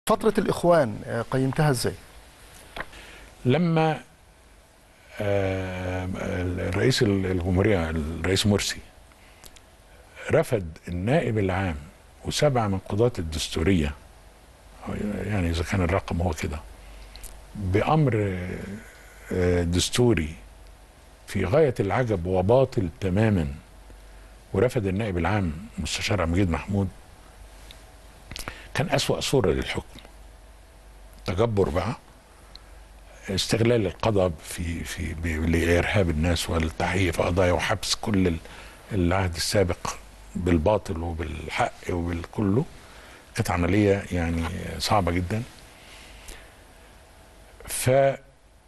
فترة الإخوان قيمتها إزاي؟ لما رئيس الجمهورية الرئيس مرسي رفض النائب العام وسبعة من قضاة الدستورية، يعني إذا كان الرقم هو كده، بأمر دستوري في غاية العجب وباطل تماما، ورفض النائب العام مستشار عبد المجيد محمود، كان أسوأ صورة للحكم. تجبر بقى، استغلال القضاء في لإرهاب الناس والتحقيق في قضايا وحبس كل العهد السابق بالباطل وبالحق وبالكله. كانت عملية يعني صعبة جدا. فأنا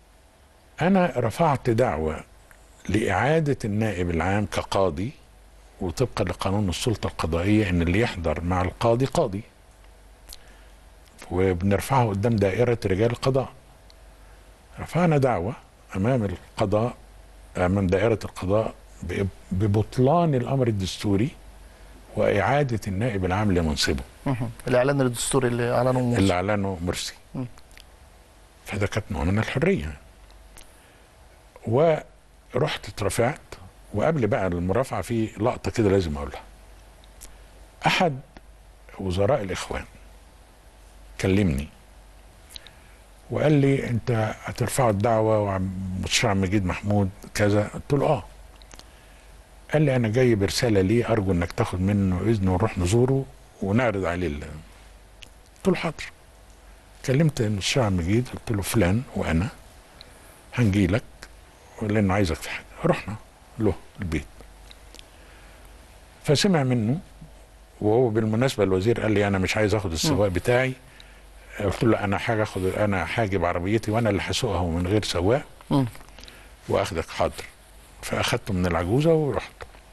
رفعت دعوة لإعادة النائب العام كقاضي، وطبقا لقانون السلطة القضائية إن اللي يحضر مع القاضي قاضي، وبنرفعه قدام دائرة رجال القضاء. رفعنا دعوة أمام القضاء، أمام دائرة القضاء، ببطلان الأمر الدستوري وإعادة النائب العام لمنصبه. الإعلان الدستوري اللي أعلنه مرسي. اللي أعلنه مرسي. فده كانت نوع من الحرية. ورحت اترفعت، وقبل بقى المرافعة في لقطة كده لازم أقولها. أحد وزراء الإخوان كلمني وقال لي انت هترفعوا الدعوه ومستشار عبد المجيد محمود كذا. قلت له اه. قال لي انا جاي برساله ليه، ارجو انك تاخد منه اذن ونروح نزوره ونعرض عليه قلت له حاضر. كلمت المستشار عبد المجيد، قلت له فلان وانا هنجي لك لانه عايزك في حاجه. رحنا له البيت، فسمع منه. وهو بالمناسبه الوزير قال لي انا مش عايز اخد السواق بتاعي. قلت له انا هاجي بعربيتي وانا اللي هسوقها من غير سواق واخدك. حاضر. فاخدته من العجوزه ورحت.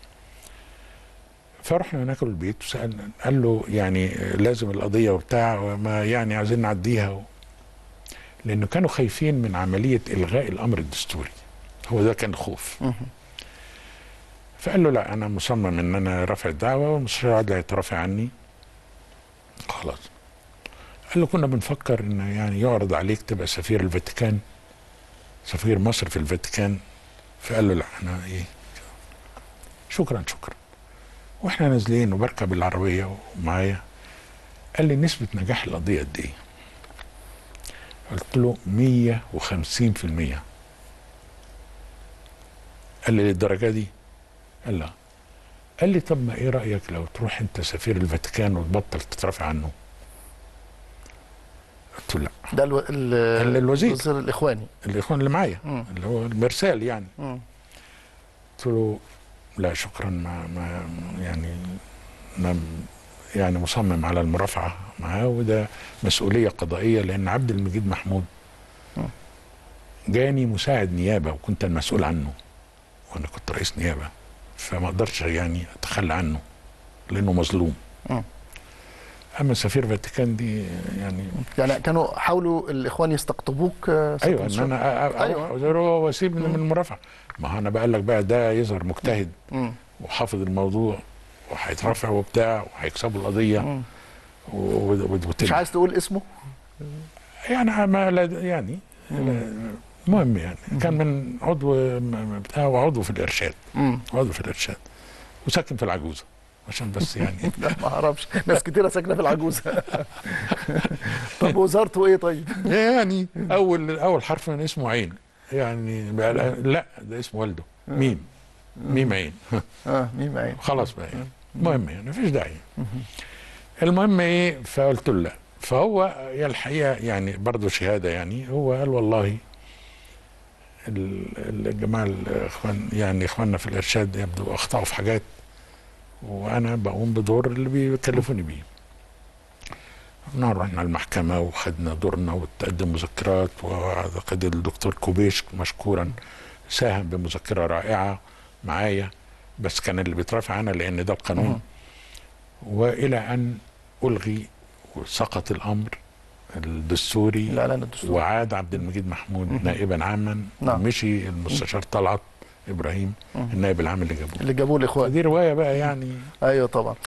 فرحنا ناكل البيت وسالنا، قال له يعني لازم القضيه وبتاع، وما يعني عايزين نعديها لانه كانوا خايفين من عمليه الغاء الامر الدستوري. هو ده كان خوف. فقال له لا، انا مصمم ان انا رافع الدعوه والمستشار عادل هيترافع عني. خلاص. قال له كنا بنفكر ان يعني يعرض عليك تبقى سفير الفاتيكان، سفير مصر في الفاتيكان. فقال له لا، انا ايه، شكرا شكرا. واحنا نازلين وبركب العربيه ومعايا، قال لي نسبه نجاح القضيه قد ايه؟ قلت له 150%. قال لي للدرجه دي؟ قال لا. قال لي طب ما ايه رايك لو تروح انت سفير الفاتيكان وتبطل تترافع عنه؟ قلت له لا. ده الوزير الإخواني، الاخوان اللي معايا، اللي هو المرسال يعني. قلت له لا شكرا، ما يعني يعني مصمم على المرافعه معاه، وده مسؤوليه قضائيه، لان عبد المجيد محمود جاني مساعد نيابه وكنت المسؤول عنه، وانا كنت رئيس نيابه، فما اقدرش يعني اتخلى عنه لانه مظلوم. اما سفير الفاتيكان دي يعني كانوا حاولوا الإخوان يستقطبوك. ايوه، ان انا اروح واسيب من المرافعه. ما هو انا بقول لك بقى ده يظهر مجتهد وحافظ الموضوع وهيترافع وبتاع وهيكسبوا القضيه مش عايز تقول اسمه؟ يعني ما يعني المهم يعني كان من عضو بتاع وعضو في الارشاد. عضو في الارشاد وساكن في العجوزه، عشان بس يعني لا ما اعرفش، ناس كتيره ساكنه في العجوزه. طب وزارته ايه طيب؟ يعني اول حرف من اسمه عين، يعني لا ده اسم والده ميم. ميم عين. ميم عين. خلاص بقى يعني. المهم يعني مفيش داعي. المهم ايه، فقلت له لا. فهو يا الحقيقه يعني برضه شهاده، يعني هو قال والله الجماعه الاخوان يعني اخواننا في الارشاد يبدو اخطاوا في حاجات، وانا بقوم بدور اللي بيكلفوني بيه. رحنا المحكمة وخدنا دورنا وتقدم مذكرات، واعتقد الدكتور كوبيش مشكورا ساهم بمذكرة رائعة معايا، بس كان اللي بيترافع أنا لأن ده القانون. وإلى أن ألغي وسقط الأمر الدستوري وعاد عبد المجيد محمود نائبا عاما. ومشي المستشار طلعت إبراهيم النائب العام اللي جابوه الإخوان. دي رواية بقى يعني. أيوه طبعا.